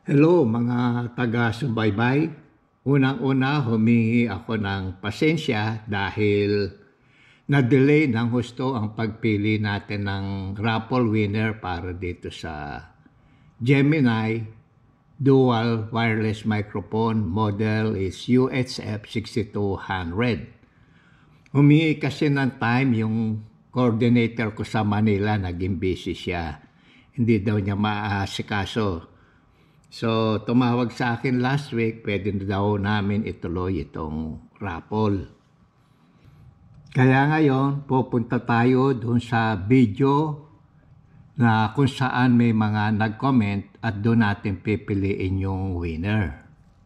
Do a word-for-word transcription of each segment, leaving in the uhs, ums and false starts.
Hello mga taga-subaybay. Unang-una humingi ako ng pasensya dahil na-delay ng husto ang pagpili natin ng raffle winner para dito sa Gemini Dual Wireless Microphone. Model is U H F sixty-two hundred. Humingi kasi ng time yung coordinator ko sa Manila, naging busy siya. Hindi daw niya maaasikaso. So, tumawag sa akin last week, pwede na daw namin ituloy itong raffle. Kaya ngayon, pupunta tayo dun sa video na kung saan may mga nag-comment at doon natin pipiliin yung winner.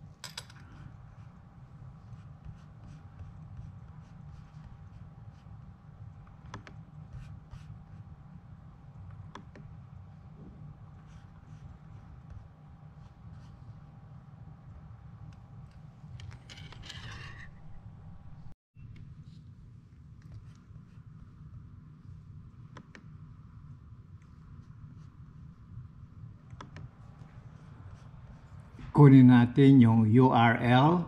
Kunin natin yung U R L.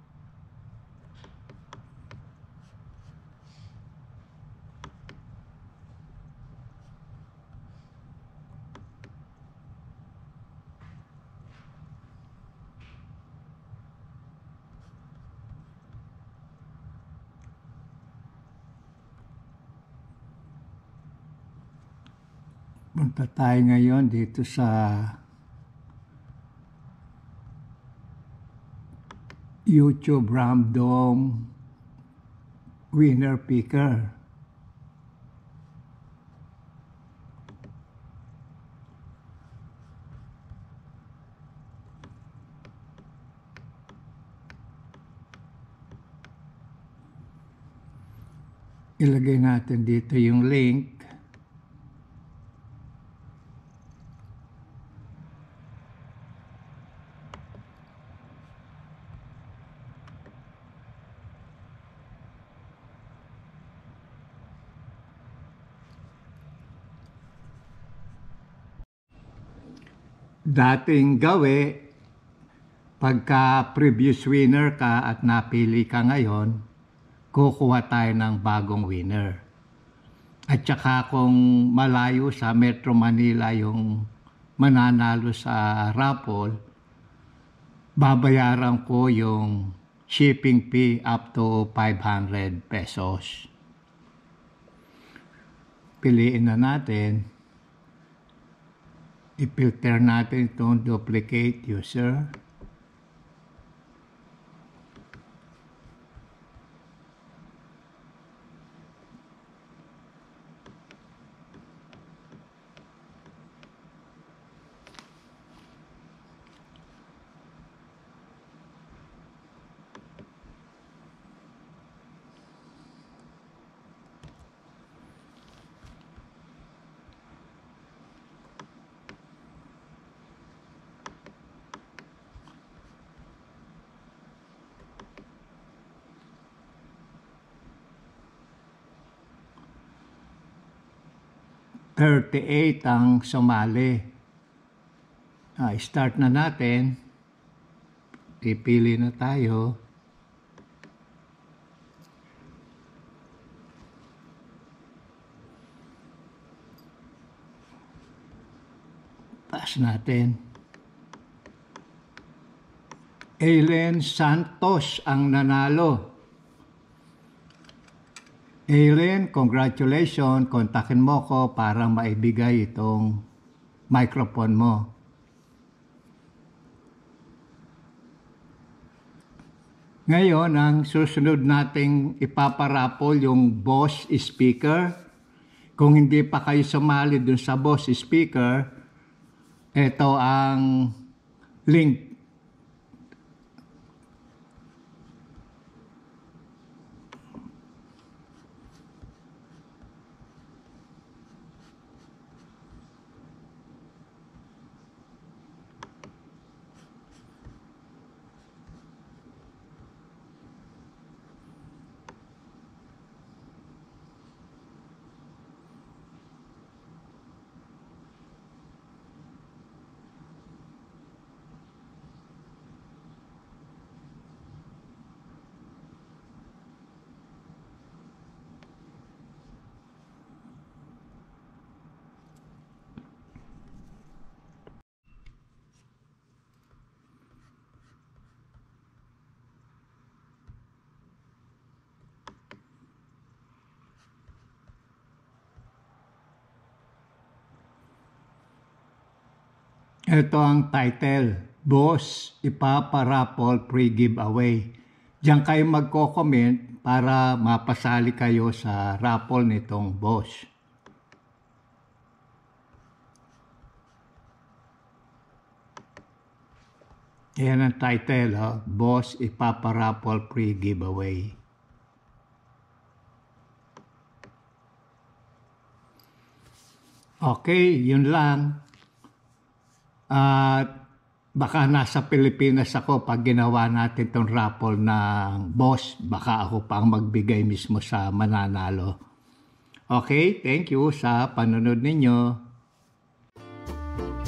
Punta tayo ngayon dito sa YouTube Random Winner Picker. Ilagay natin dito yung link. Dating gawi, pagka previous winner ka at napili ka ngayon, kukuha tayo ng bagong winner. At saka kung malayo sa Metro Manila yung mananalo sa raffle, babayaran ko yung shipping fee up to five hundred pesos. Piliin na natin. I-filter natin itong duplicate user. thirty-eight ang sumali. Ah, start na natin. Pipili na tayo. Taas natin. Aileen Santos ang nanalo. Aileen, congratulations. Kontakin mo ko para maibigay itong microphone mo. Ngayon, ang susunod nating ipaparapol yung Boss speaker. Kung hindi pa kayo sumali dun sa Boss speaker, ito ang link. Ito ang title, Boss, Ipaparaffle Pre-Giveaway. Diyan kayo magko-comment para mapasali kayo sa raffle nitong boss. Yan ang title, oh. Boss, Ipaparaffle Pre-Giveaway. Okay, yun lang. At baka nasa Pilipinas ako pag ginawa natin itong raffle ng boss, baka ako pa ang magbigay mismo sa mananalo. Okay, thank you sa panunod ninyo.